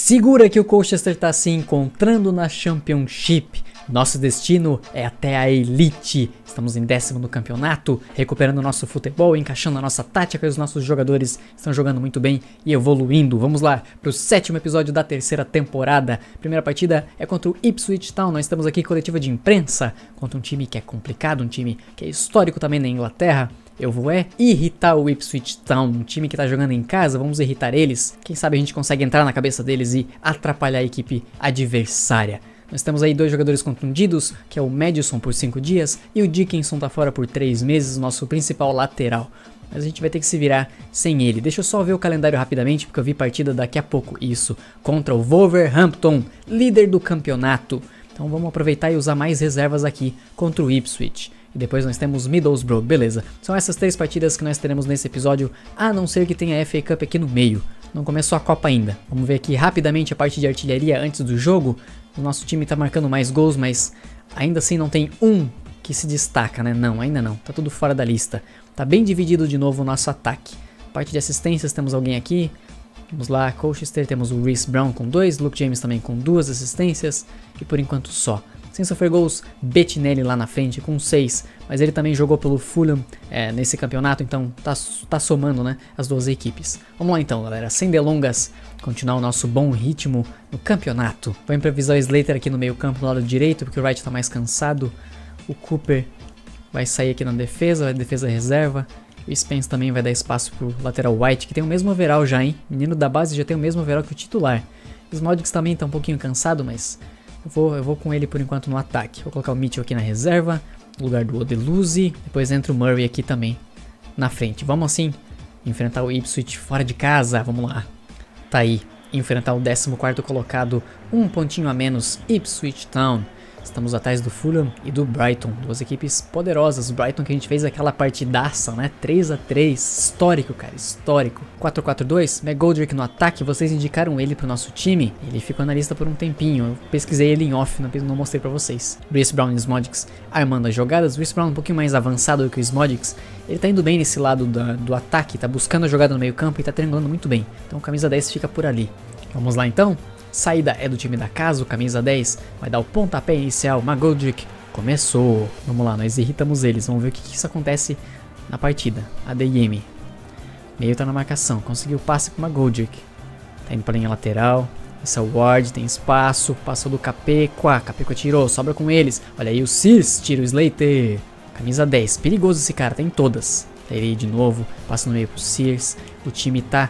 Segura que o Colchester tá se encontrando na Championship. Nosso destino é até a Elite. Estamos em 10º no campeonato, recuperando nosso futebol, encaixando a nossa tática e os nossos jogadores estão jogando muito bem e evoluindo. Vamos lá para o 7º episódio da 3ª temporada. Primeira partida é contra o Ipswich Town. Nós estamos aqui coletiva de imprensa contra um time que é complicado, um time que é histórico também na Inglaterra. Eu vou irritar o Ipswich Town, um time que tá jogando em casa, vamos irritar eles. Quem sabe a gente consegue entrar na cabeça deles e atrapalhar a equipe adversária. Nós temos aí 2 jogadores contundidos, que é o Madison por 5 dias e o Dickinson tá fora por 3 meses, nosso principal lateral. Mas a gente vai ter que se virar sem ele. Deixa eu só ver o calendário rapidamente, porque eu vi partida daqui a pouco. Isso, contra o Wolverhampton, líder do campeonato. Então vamos aproveitar e usar mais reservas aqui contra o Ipswich. E depois nós temos Middlesbrough, beleza. São essas 3 partidas que nós teremos nesse episódio, a não ser que tenha a FA Cup aqui no meio. Não começou a Copa ainda. Vamos ver aqui rapidamente a parte de artilharia antes do jogo. O nosso time tá marcando mais gols, mas ainda assim não tem um que se destaca, né? Não, ainda não. Tá tudo fora da lista. Tá bem dividido de novo o nosso ataque. Parte de assistências, temos alguém aqui. Vamos lá, Colchester, temos o Reece Brown com 2, Luke James também com 2 assistências. E por enquanto só. Sem sofrer gols, Bettinelli lá na frente com 6, mas ele também jogou pelo Fulham nesse campeonato, então tá somando, né, as 2 equipes. Vamos lá então, galera, sem delongas, continuar o nosso bom ritmo no campeonato. Vou improvisar o Slater aqui no meio campo, no lado direito, porque o Wright tá mais cansado. O Cooper vai sair aqui na defesa, vai defesa reserva. O Spence também vai dar espaço pro lateral White, que tem o mesmo overall já, hein. Menino da base já tem o mesmo overall que o titular. Os Modric também tá um pouquinho cansado, mas eu vou com ele por enquanto no ataque. Vou colocar o Mitchell aqui na reserva, no lugar do Odeluse. Depois entra o Murray aqui também na frente. Vamos assim enfrentar o Ipswich fora de casa. Vamos lá. Tá aí. Enfrentar o 14º colocado, um pontinho a menos, Ipswich Town. Estamos atrás do Fulham e do Brighton, 2 equipes poderosas. O Brighton que a gente fez aquela partidaça, né? 3-3, histórico, cara, histórico. 4-4-2, McGoldrick no ataque, vocês indicaram ele pro nosso time. Ele ficou na lista por um tempinho, eu pesquisei ele em off, não mostrei pra vocês. Reece Brown e Smodix armando as jogadas. Reece Brown um pouquinho mais avançado do que o Smodix. Ele tá indo bem nesse lado do ataque, tá buscando a jogada no meio campo e tá triangulando muito bem. Então o camisa 10 fica por ali. Vamos lá então? Saída é do time da casa, o camisa 10 vai dar o pontapé inicial. McGoldrick começou. Vamos lá, nós irritamos eles. Vamos ver o que isso acontece na partida. ADM. Meio tá na marcação. Conseguiu o passe pro McGoldrick. Tá indo pra linha lateral. Esse é o Ward, tem espaço. Passou do Capecua. Capecua tirou, sobra com eles. Olha aí o Sears, tira o Slater. Camisa 10, perigoso esse cara, tem todas. Tá aí de novo, passa no meio pro Sears. O time tá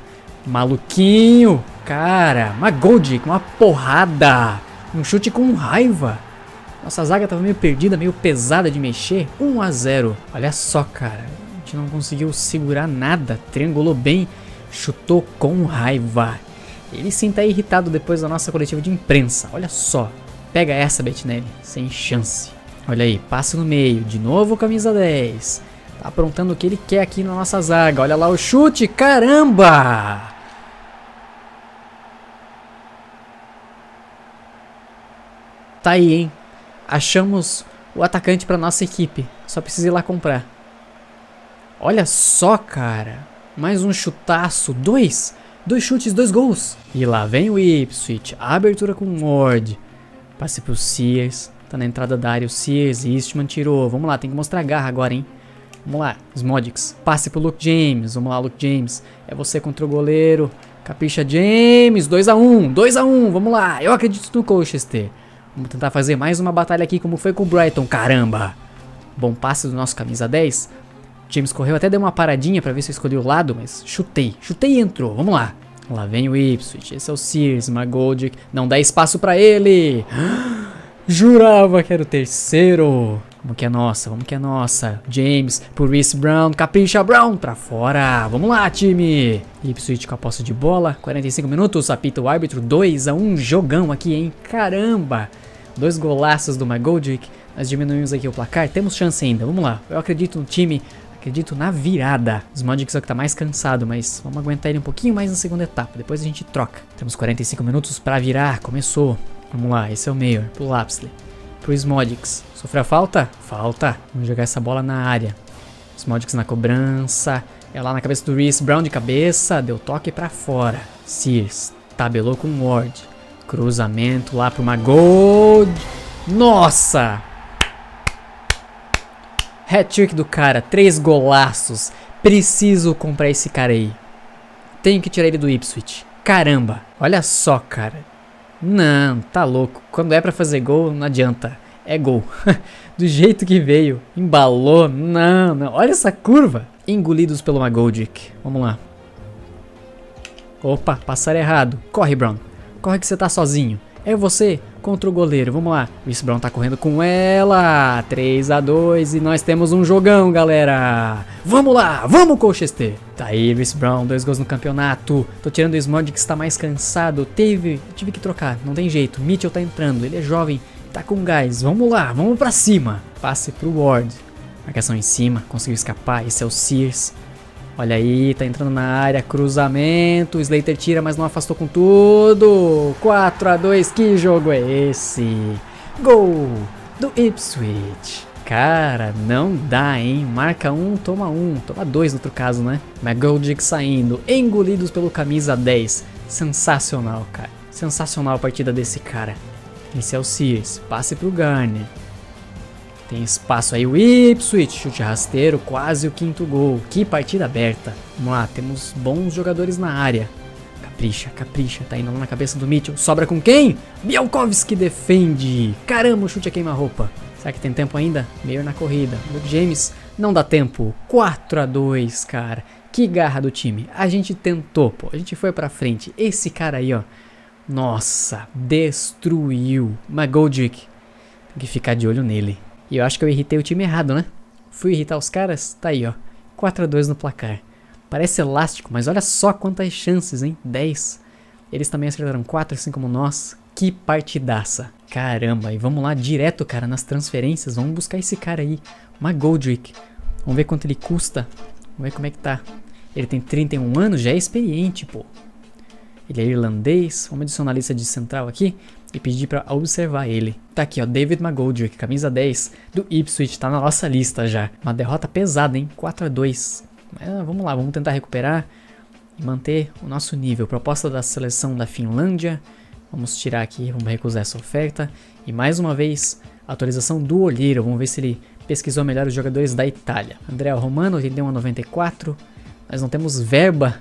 maluquinho, cara. McGoldrick, uma porrada. Um chute com raiva. Nossa zaga tava meio perdida, meio pesada de mexer. 1-0. Olha só, cara. A gente não conseguiu segurar nada. Triangulou bem. Chutou com raiva. Ele sim tá irritado depois da nossa coletiva de imprensa. Olha só. Pega essa, Bettinelli. Sem chance. Olha aí, passe no meio. De novo, camisa 10. Tá aprontando o que ele quer aqui na nossa zaga. Olha lá o chute. Caramba! Tá aí, hein? Achamos o atacante pra nossa equipe. Só precisa ir lá comprar. Olha só, cara. Mais um chutaço. 2 chutes, 2 gols. E lá vem o Ipswich. A abertura com o Ward. Passe pro Sears. Tá na entrada da área o Sears. Eastman tirou. Vamos lá, tem que mostrar garra agora, hein? Vamos lá, Smodix. Passe pro Luke James. Vamos lá, Luke James. É você contra o goleiro. Capricha, James. 2-1. 2-1. Vamos lá. Eu acredito no Colchester. Vamos tentar fazer mais uma batalha aqui como foi com o Brighton. Caramba. Bom passe do nosso camisa 10. James correu, até deu uma paradinha pra ver se eu escolhi o lado, mas chutei. Chutei e entrou. Vamos lá. Lá vem o Ipswich. Esse é o Sears. McGoldrick. Não dá espaço pra ele. Jurava que era o 3º. Vamos que é nossa, vamos que é nossa. James pro Reece Brown, capricha Brown pra fora. Vamos lá, time. Ipswich com a posse de bola, 45 minutos, apita o árbitro, 2-1, jogão aqui, hein. Caramba, 2 golaços do McGoldrick. Nós diminuímos aqui o placar, temos chance ainda, vamos lá. Eu acredito no time, acredito na virada. Os Modric é o que tá mais cansado, mas vamos aguentar ele um pouquinho mais na segunda etapa, depois a gente troca. Temos 45 minutos pra virar, começou. Vamos lá, esse é o Mayor, pro Lapsley. Pro Smodix. Sofreu a falta? Falta. Vamos jogar essa bola na área. Smodix na cobrança. É lá na cabeça do Reece Brown de cabeça. Deu toque pra fora. Sears. tabelou com o Ward. Cruzamento lá pro Magold. Nossa! Hat-trick do cara, 3 golaços. Preciso comprar esse cara aí. Tenho que tirar ele do Ipswich. Caramba, olha só, cara. Não, tá louco. Quando é pra fazer gol, não adianta. É gol. Do jeito que veio. Embalou. Não, não. Olha essa curva. Engolidos pelo Magoldic. Vamos lá. Opa, passar errado. Corre, Brown. Corre que você tá sozinho. É você contra o goleiro. Vamos lá. Reece Brown tá correndo com ela. 3-2 e nós temos um jogão, galera. Vamos lá. Vamos, Colchester. Tá aí, Reece Brown. 2 gols no campeonato. Tô tirando o Smod que está mais cansado. Tive que trocar. Não tem jeito. Mitchell tá entrando. Ele é jovem. Tá com gás. Vamos lá. Vamos pra cima. Passe pro Ward. Marcação em cima. Conseguiu escapar. Esse é o Sears. Olha aí, tá entrando na área, cruzamento, Slater tira, mas não afastou com tudo. 4-2, que jogo é esse? Gol do Ipswich. Cara, não dá, hein? Marca um, toma 2 no outro caso, né? Magoldic saindo, engolidos pelo camisa 10. Sensacional, cara. Sensacional a partida desse cara. Esse é o Sears, passe pro Garner. Tem espaço aí o Ipswich, chute rasteiro, quase o 5º gol. Que partida aberta. Vamos lá, temos bons jogadores na área. Capricha, capricha, tá indo lá na cabeça do Mitchell. Sobra com quem? Bielkowski defende. Caramba, o chute a queima-roupa. Será que tem tempo ainda? Meio na corrida. Luke James, não dá tempo. 4-2, cara. Que garra do time. A gente tentou, pô. A gente foi pra frente. Esse cara aí, ó. Nossa, destruiu. Magoldic. Tem que ficar de olho nele. E eu acho que eu irritei o time errado, né? Fui irritar os caras? Tá aí, ó. 4-2 no placar. Parece elástico, mas olha só quantas chances, hein? 10. Eles também acertaram 4, assim como nós. Que partidaça. Caramba, e vamos lá direto, cara, nas transferências. Vamos buscar esse cara aí. Magoldic. Vamos ver quanto ele custa. Vamos ver como é que tá. Ele tem 31 anos, já é experiente, pô. Ele é irlandês. Vamos adicionar a lista de central aqui e pedir pra observar ele. Tá aqui, ó, David Magoldic, camisa 10 do Ipswich, tá na nossa lista já. Uma derrota pesada, hein? 4-2. Vamos lá, vamos tentar recuperar e manter o nosso nível. Proposta da seleção da Finlândia. Vamos tirar aqui, vamos recusar essa oferta. E mais uma vez, atualização do olheiro. Vamos ver se ele pesquisou melhor os jogadores da Itália. Andrea Romano, ele deu uma 94. Nós não temos verba.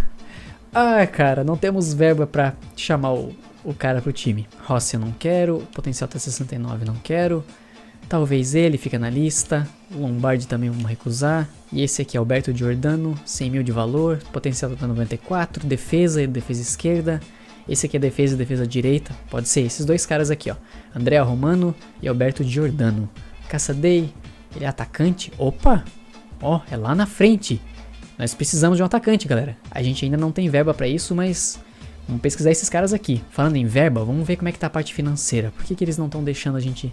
Ah, cara, não temos verba pra chamar o cara pro time. Rossi eu não quero, potencial até 69 não quero. Talvez ele fica na lista. Lombardi também vamos recusar. E esse aqui é Alberto Giordano, 100 mil de valor, potencial até 94, defesa e defesa esquerda. Esse aqui é defesa e defesa direita, pode ser esses dois caras aqui, ó. Andrea Romano e Alberto Giordano. Cassadei, ele é atacante. Opa, ó, é lá na frente. Nós precisamos de um atacante, galera. A gente ainda não tem verba pra isso, mas vamos pesquisar esses caras aqui. Falando em verba, vamos ver como é que tá a parte financeira. Por que eles não estão deixando a gente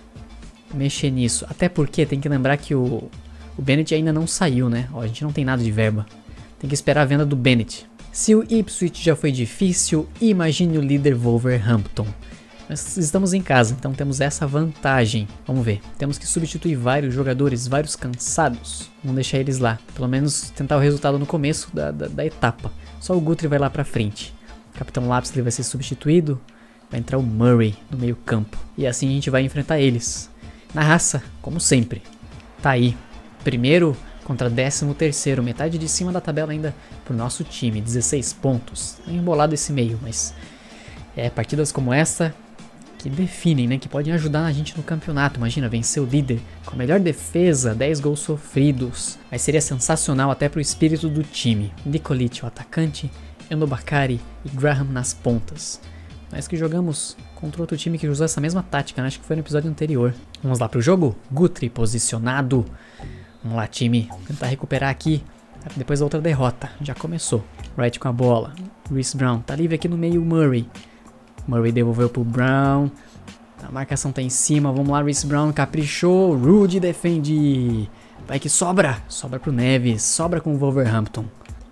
mexer nisso? Até porque tem que lembrar que o Bennett ainda não saiu, né? Ó, a gente não tem nada de verba. Tem que esperar a venda do Bennett. Se o Ipswich já foi difícil, imagine o líder Wolverhampton. Nós estamos em casa, então temos essa vantagem. Vamos ver. Temos que substituir vários jogadores, vários cansados. Vamos deixar eles lá. Pelo menos tentar o resultado no começo da etapa. Só o Guthrie vai lá pra frente. O Capitão Lápis ele vai ser substituído. Vai entrar o Murray no meio campo. E assim a gente vai enfrentar eles. Na raça, como sempre. Tá aí. Primeiro contra 13º. Metade de cima da tabela ainda pro nosso time. 16 pontos. É embolado esse meio, mas... partidas como essa... que definem, né, que podem ajudar a gente no campeonato. Imagina, vencer o líder com a melhor defesa, 10 gols sofridos. Mas seria sensacional até pro espírito do time. Nikolic, o atacante, Endobakari e Graham nas pontas. Nós que jogamos contra outro time que usou essa mesma tática, né? Acho que foi no episódio anterior. Vamos lá pro jogo? Guthrie posicionado. Vamos lá, time. Tentar recuperar aqui. Depois da outra derrota. Já começou. Wright com a bola. Reece Brown. Tá livre aqui no meio o Murray. Murray devolveu pro Brown. A marcação tá em cima. Vamos lá, Reece Brown caprichou. Rude defende. Vai que sobra. Sobra pro Neves. Sobra com o Wolverhampton.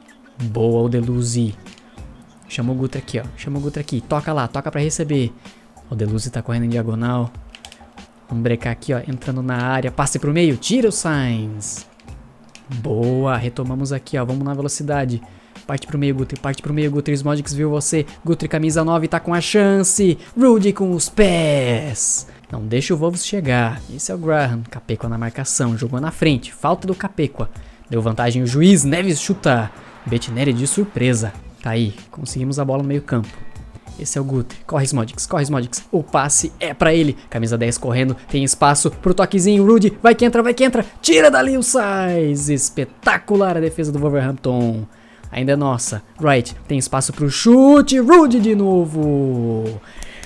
Boa o Deluzzi. Chama o Guthrie aqui, ó. Chama o Guthrie aqui. Toca lá. Toca pra receber. O Deluzzi tá correndo em diagonal. Vamos brecar aqui, ó. Entrando na área. Passe pro meio. Tira o Sainz. Boa. Retomamos aqui, ó. Vamos na velocidade. parte pro meio, Guthrie, parte pro meio, Guthrie, Smodics viu você, Guthrie camisa 9 tá com a chance, Rudy com os pés. Não deixa o Wolves chegar, esse é o Graham, Capecua na marcação, jogou na frente, falta do Capecua, deu vantagem o juiz, Neves chuta, Bettinelli de surpresa, tá aí, conseguimos a bola no meio campo. Esse é o Guthrie. Corre, Smodics. Corre, Smodics. O passe é pra ele. Camisa 10 correndo. Tem espaço pro toquezinho. Rudy. Vai que entra, vai que entra. Tira dali o Sainz. Espetacular a defesa do Wolverhampton. Ainda é nossa. Right. Tem espaço pro chute. Rudy de novo.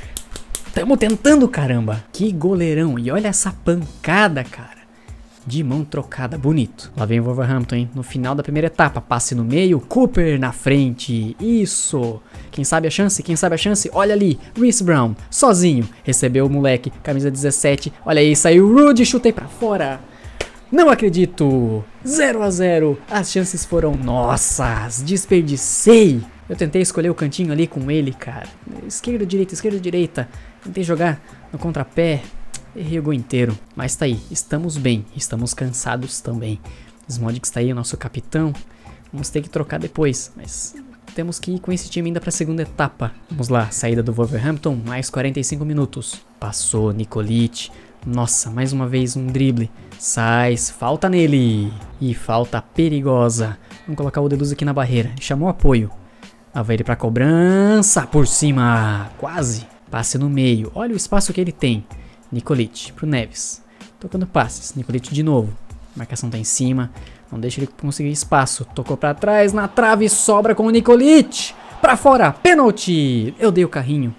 Tamo tentando, caramba. Que goleirão. E olha essa pancada, cara. De mão trocada, bonito. Lá vem o Wolverhampton, hein? No final da primeira etapa, passe no meio, Cooper na frente. Isso. Quem sabe a chance? Quem sabe a chance? Olha ali, Reece Brown, sozinho. Recebeu o moleque, camisa 17. Olha aí, saiu o Rudy, chutei pra fora. Não acredito. 0-0. As chances foram nossas. Desperdicei. Eu tentei escolher o cantinho ali com ele, cara. Esquerda, direita. Tentei jogar no contrapé. Errei o gol inteiro, mas tá aí, estamos bem, estamos cansados também. Smodics tá aí, o nosso capitão, vamos ter que trocar depois, mas temos que ir com esse time ainda pra segunda etapa. Vamos lá, saída do Wolverhampton, mais 45 minutos. Passou, Nikolic, nossa, mais uma vez um drible, Sainz, falta nele, e falta perigosa. Vamos colocar o Deleuze aqui na barreira, chamou apoio. Lá vai ele pra cobrança, por cima, quase, passe no meio, olha o espaço que ele tem. Nikolic pro Neves, tocando passes, Nikolic de novo, marcação tá em cima, não deixa ele conseguir espaço, tocou pra trás, na trave, sobra com o Nikolic, pra fora, pênalti, eu dei o carrinho,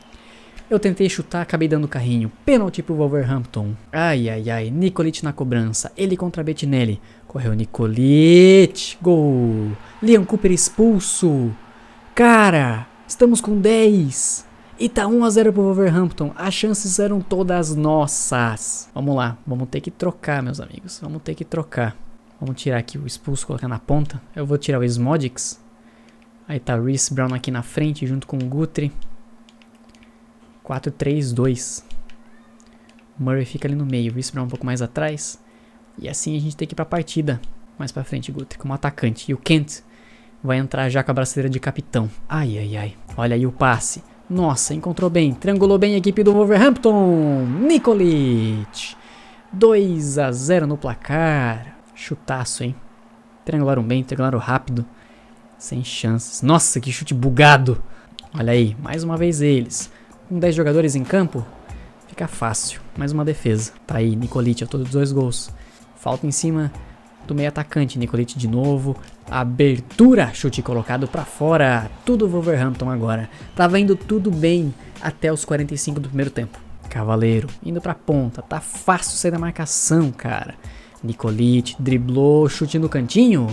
eu tentei chutar, acabei dando o carrinho, pênalti pro Wolverhampton, ai, Nikolic na cobrança, ele contra Bettinelli, correu Nikolic, gol, Liam Cooper expulso, cara, estamos com 10, e tá 1-0 pro Wolverhampton, as chances eram todas nossas. Vamos lá, vamos ter que trocar, meus amigos, vamos ter que trocar. Vamos tirar aqui o expulso, colocar na ponta. Eu vou tirar o Smodics. Aí tá o Reece Brown aqui na frente, junto com o Guthrie. 4-3-2. Murray fica ali no meio, o Reece Brown um pouco mais atrás. E assim a gente tem que ir pra partida. Mais pra frente, Guthrie, como atacante. E o Kent vai entrar já com a braçadeira de capitão. Ai. Olha aí o passe. Nossa, encontrou bem, triangulou bem a equipe do Wolverhampton, Nikolic, 2-0 no placar, chutaço, hein, triangularam bem, triangularam rápido, sem chances, nossa, que chute bugado, olha aí, mais uma vez eles, com 10 jogadores em campo, fica fácil, mais uma defesa, tá aí, Nikolic, todos os 2 gols, falta em cima do meio atacante, Nikolic de novo, abertura, chute colocado pra fora, tudo Wolverhampton agora, tava indo tudo bem até os 45 do primeiro tempo, Cavaleiro, indo pra ponta, tá fácil sair da marcação, cara, Nikolic driblou, chute no cantinho,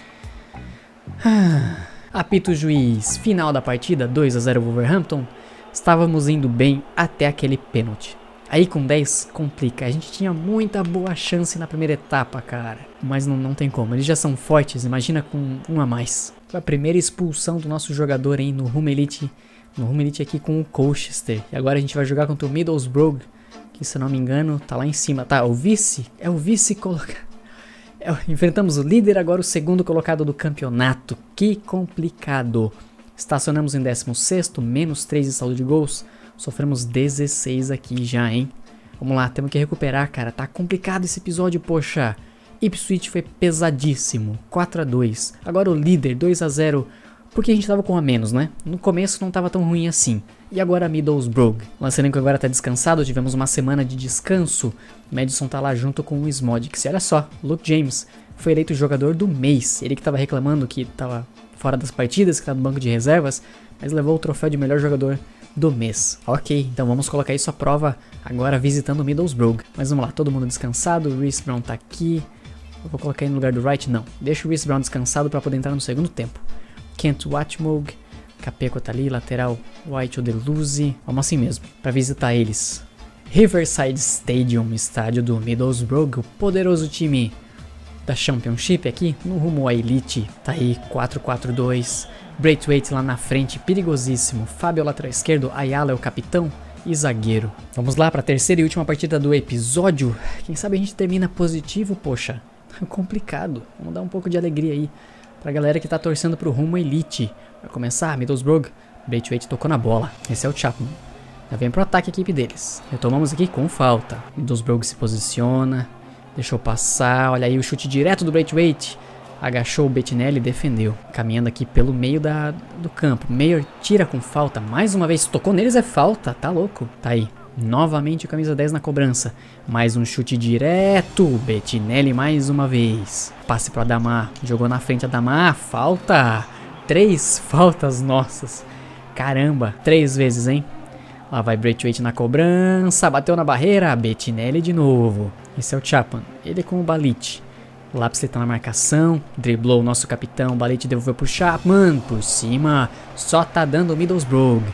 apita o juiz, final da partida, 2-0 Wolverhampton, estávamos indo bem até aquele pênalti. Aí com 10 complica, a gente tinha muita boa chance na primeira etapa, cara. Mas não tem como, eles já são fortes, imagina com um a mais. Foi a primeira expulsão do nosso jogador, hein, no Hull Elite aqui com o Colchester. E agora a gente vai jogar contra o Middlesbrough, que se eu não me engano tá lá em cima, tá? É o vice colocado. Enfrentamos o líder, agora o segundo colocado do campeonato. Que complicado. Estacionamos em 16º, menos 3 de saldo de gols. Sofremos 16 aqui já, hein? Vamos lá, temos que recuperar, cara. Tá complicado esse episódio, poxa. Ipswich foi pesadíssimo. 4-2. Agora o líder, 2-0. Porque a gente tava com a menos, né? No começo não tava tão ruim assim. E agora Middlesbrough. O Lancerenko agora tá descansado. Tivemos uma semana de descanso. O Madison tá lá junto com o Smodics. E olha só, Luke James foi eleito jogador do mês. Ele que tava reclamando que tava fora das partidas, que tá no banco de reservas. Mas levou o troféu de melhor jogador do mês. Ok, então vamos colocar isso à prova agora visitando o Middlesbrough. Mas vamos lá, todo mundo descansado, o Reece Brown tá aqui. Eu vou colocar ele no lugar do Wright? Não. Deixa o Reece Brown descansado para poder entrar no segundo tempo. Kent Watmog, Capecua tá ali, lateral White ou Deleuze. Vamos assim mesmo, para visitar eles. Riverside Stadium, estádio do Middlesbrough, o poderoso time da Championship aqui, no rumo à Elite. Tá aí, 4-4-2. Braithwaite lá na frente, perigosíssimo. Fábio lateral esquerdo, Ayala é o capitão e zagueiro. Vamos lá para a terceira e última partida do episódio. Quem sabe a gente termina positivo, poxa. Complicado. Vamos dar um pouco de alegria aí pra galera que tá torcendo pro rumo elite. Vai começar, Middlesbrough. Braithwaite tocou na bola. Esse é o Chapman. Já vem pro ataque a equipe deles. Retomamos aqui com falta. Middlesbrough se posiciona. Deixou passar. Olha aí o chute direto do Braithwaite. Agachou o Bettinelli e defendeu. Caminhando aqui pelo meio do campo. Mayer tira com falta. Mais uma vez. Tocou neles, é falta. Tá louco. Tá aí. Novamente o camisa 10 na cobrança. Mais um chute direto. Bettinelli mais uma vez. Passe pro Adamar. Jogou na frente Adamar. Falta. 3 faltas nossas. Caramba. 3 vezes, hein? Lá vai Braithwaite na cobrança. Bateu na barreira. Bettinelli de novo. Esse é o Chapman. Ele com o Balit. Lapsley tá na marcação. Driblou o nosso capitão. Balit devolveu pro Chapman. Por cima. Só tá dando o Middlesbrough.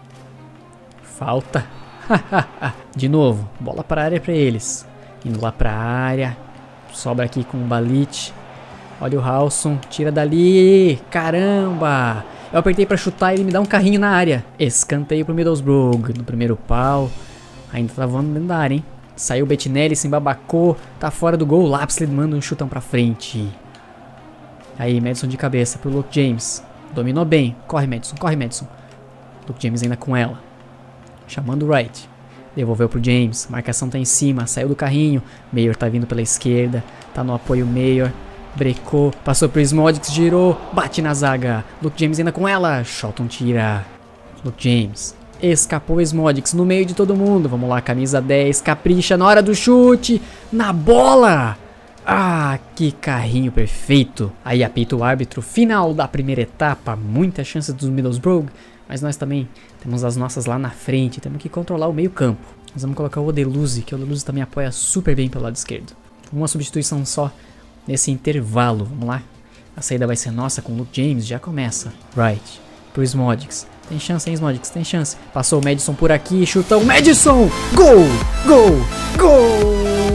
Falta. De novo. Bola pra área pra eles. Indo lá pra área. Sobra aqui com o Balit. Olha o Halson. Tira dali. Caramba. Eu apertei pra chutar e ele me dá um carrinho na área. Escanteio pro Middlesbrough. No primeiro pau. Ainda tá voando dentro da área, hein? Saiu o Bettinelli, se embabacou. Tá fora do gol. Lapsley manda um chutão pra frente. Aí, Maddison de cabeça pro Luke James. Dominou bem. Corre, Maddison. Corre, Maddison. Luke James ainda com ela. Chamando o Wright. Devolveu pro James. Marcação tá em cima. Saiu do carrinho. Mayer tá vindo pela esquerda. Tá no apoio Mayer. Brecou, passou pro Smodics, girou, bate na zaga. Luke James ainda com ela. Shelton tira. Luke James. Escapou o Smodics no meio de todo mundo. Vamos lá, camisa 10. Capricha na hora do chute. Na bola. Ah, que carrinho perfeito. Aí apita o árbitro. Final da primeira etapa. Muitas chances dos Middlesbrough. Mas nós também temos as nossas lá na frente. Temos que controlar o meio campo. Nós vamos colocar o Odeluse, que o Odeluse também apoia super bem pelo lado esquerdo. Uma substituição só nesse intervalo. Vamos lá. A saída vai ser nossa com o Luke James. Já começa. Right. Pro Smodics. Tem chance, hein, Smodics? Tem chance. Passou o Maddison por aqui. Chutão. Maddison! Gol! Gol! Gol!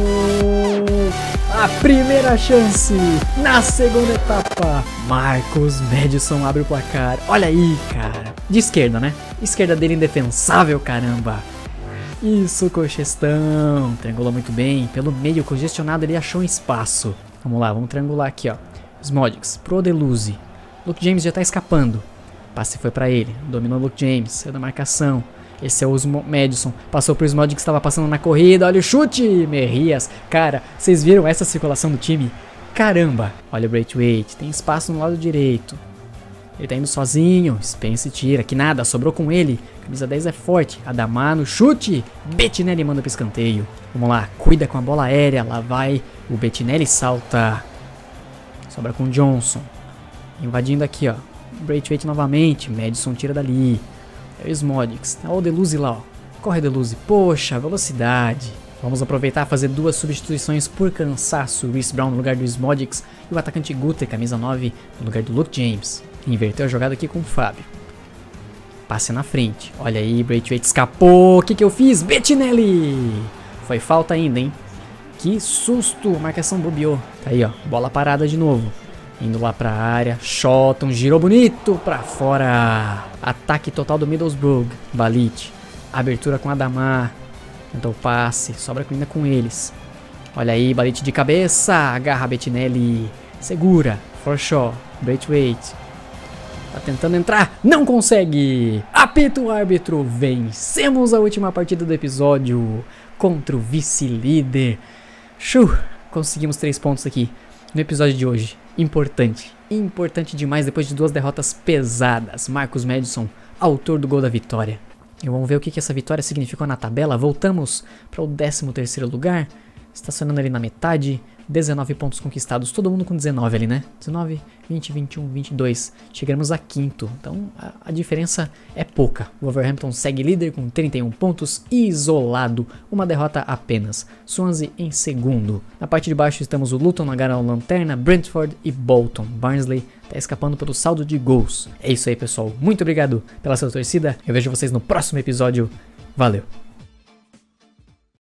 A primeira chance na segunda etapa. Marcos Maddison abre o placar. Olha aí, cara. De esquerda, né? Esquerda dele indefensável, caramba. Isso, Cochestão. Triangulou muito bem. Pelo meio congestionado ele achou um espaço. Vamos lá, vamos triangular aqui, ó. Smodics pro Odeluse. Luke James já tá escapando. Passe foi pra ele. Dominou o Luke James. Saiu da marcação. Esse é o Maddison. Passou pro Smodics que estava passando na corrida. Olha o chute. Merrias. Cara, vocês viram essa circulação do time? Caramba. Olha o Braithwaite. Tem espaço no lado direito. Ele tá indo sozinho. Spence tira. Que nada. Sobrou com ele. Camisa 10 é forte. Adamar no chute. Bettinelli manda pro escanteio. Vamos lá. Cuida com a bola aérea. Lá vai. O Bettinelli salta. Sobra com o Johnson. Invadindo aqui, ó. Braithwaite novamente. Maddison tira dali. É o Smodics. Olha o Odeluse lá, ó. Corre, Odeluse. Poxa, velocidade. Vamos aproveitar e fazer 2 substituições por cansaço. Reece Brown no lugar do Smodics. E o atacante Guter, camisa 9, no lugar do Luke James. Inverteu a jogada aqui com o Fábio. Passe na frente. Olha aí, Braithwaite escapou. O que eu fiz? Bettinelli! Foi falta ainda, hein? Que susto. Marcação bobeou. Tá aí, ó. Bola parada de novo. Indo lá pra área. Shelton girou bonito pra fora. Ataque total do Middlesbrough. Balit. Abertura com Adamar. Tentou o passe. Sobra ainda com eles. Olha aí, Balit de cabeça. Agarra Bettinelli. Segura. Forshaw. Braithwaite. Tá tentando entrar. Não consegue. Apita o árbitro. Vencemos a última partida do episódio. Contra o vice-líder. Conseguimos 3 pontos aqui no episódio de hoje. Importante demais depois de 2 derrotas pesadas. Marcos Maddison, autor do gol da vitória. E vamos ver o que essa vitória significou na tabela. Voltamos para o 13º lugar. Estacionando ali na metade. 19 pontos conquistados. Todo mundo com 19 ali, né? 19, 20, 21, 22. Chegamos a 5º. Então a diferença é pouca. O Wolverhampton segue líder com 31 pontos. Isolado. Uma derrota apenas. Swansea em 2º. Na parte de baixo estamos o Luton na lanterna. Brentford e Bolton. Barnsley tá escapando pelo saldo de gols. É isso aí, pessoal. Muito obrigado pela sua torcida. Eu vejo vocês no próximo episódio. Valeu!